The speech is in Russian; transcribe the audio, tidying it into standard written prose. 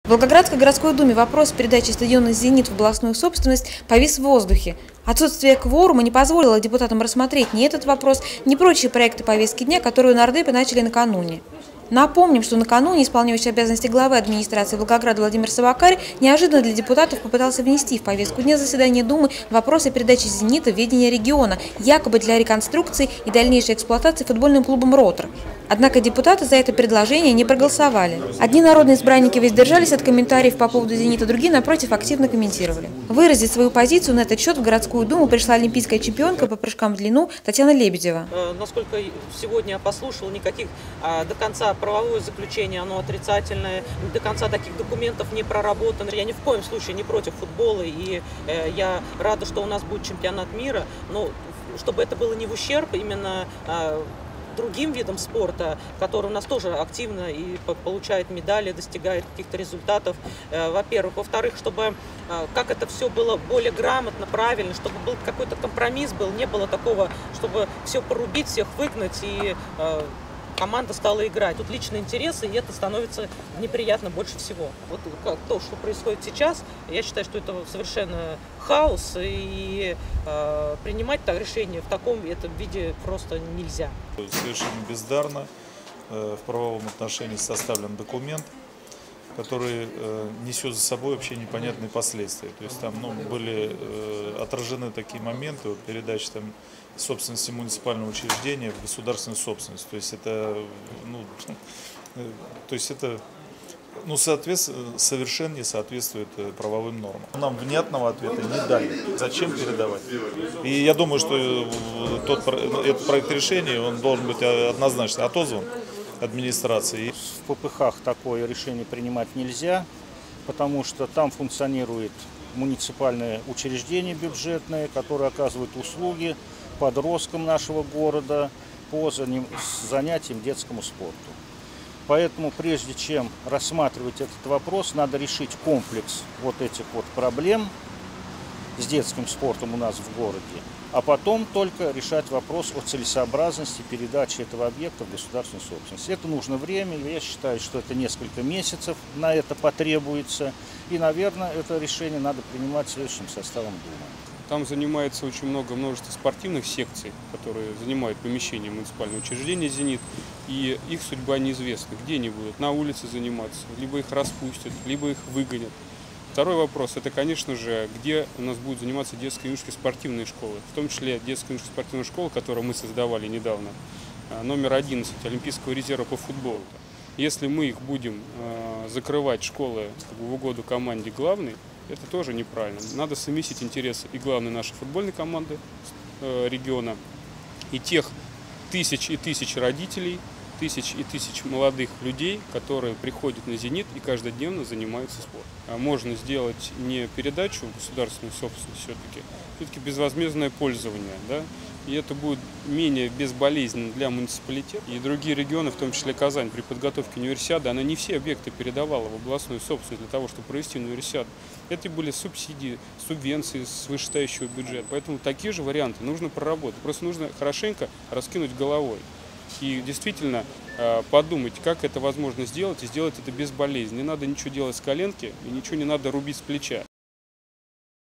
В Волгоградской городской думе вопрос передачи стадиона «Зенит» в областную собственность повис в воздухе. Отсутствие кворума не позволило депутатам рассмотреть ни этот вопрос, ни прочие проекты повестки дня, которые у нардепа начали накануне. Напомним, что накануне исполняющий обязанности главы администрации Волгограда Владимир Савакарь неожиданно для депутатов попытался внести в повестку дня заседания Думы вопрос о передаче «Зенита» в ведение региона, якобы для реконструкции и дальнейшей эксплуатации футбольным клубом «Ротор». Однако депутаты за это предложение не проголосовали. Одни народные избранники воздержались от комментариев по поводу «Зенита», другие, напротив, активно комментировали. Выразить свою позицию на этот счет в городскую думу пришла олимпийская чемпионка по прыжкам в длину Татьяна Лебедева. Насколько сегодня я послушала, никаких до конца правовое заключение, оно отрицательное, до конца таких документов не проработано. Я ни в коем случае не против футбола, и я рада, что у нас будет чемпионат мира, но чтобы это было не в ущерб именно другим видам спорта, которые у нас тоже активно и получают медали, достигают каких-то результатов, во-первых. Во-вторых, чтобы как это все было более грамотно, правильно, чтобы был какой-то компромисс был, не было такого, чтобы все порубить, всех выгнать и команда стала играть. Тут личные интересы, и это становится неприятно больше всего. Вот то, что происходит сейчас, я считаю, что это совершенно хаос, и принимать так решение в таком этом виде просто нельзя. Совершенно бездарно в правовом отношении составлен документ, который несет за собой вообще непонятные последствия. То есть там были отражены такие моменты, передачи собственности муниципального учреждения в государственную собственность. То есть это, совершенно не соответствует правовым нормам. Нам внятного ответа не дали. Зачем передавать? И я думаю, что этот проект решения он должен быть однозначно отозван администрации. В ППХ такое решение принимать нельзя, потому что там функционирует муниципальное учреждение бюджетное, которое оказывает услуги подросткам нашего города по занятиям детскому спорту. Поэтому прежде чем рассматривать этот вопрос, надо решить комплекс вот этих проблем с детским спортом у нас в городе, а потом только решать вопрос о целесообразности передачи этого объекта в государственную собственность. Это нужно время, я считаю, что это несколько месяцев на это потребуется, и, наверное, это решение надо принимать следующим составом Думы. Там занимается множество спортивных секций, которые занимают помещение муниципального учреждения «Зенит», и их судьба неизвестна. Где они будут? На улице заниматься, либо их распустят, либо их выгонят. Второй вопрос – это, конечно же, где у нас будут заниматься детско-юношеские спортивные школы, в том числе детско-юношеская спортивная школа, которую мы создавали недавно, номер 11 Олимпийского резерва по футболу. Если мы их будем закрывать, школы, в угоду команде главной, это тоже неправильно. Надо совместить интересы и главной нашей футбольной команды региона, и тех тысяч и тысяч родителей, тысяч и тысяч молодых людей, которые приходят на «Зенит» и каждодневно занимаются спортом. Можно сделать не передачу в государственную собственность, все-таки безвозмездное пользование, да? И это будет менее безболезненно для муниципалитета. И другие регионы, в том числе Казань, при подготовке универсиады, она не все объекты передавала в областную собственность для того, чтобы провести универсиаду. Это были субсидии, субвенции с вышестоящего бюджета. Поэтому такие же варианты нужно проработать. Просто нужно хорошенько раскинуть головой. И действительно подумать, как это возможно сделать, и сделать это безболезненно. Не надо ничего делать с коленки, и ничего не надо рубить с плеча.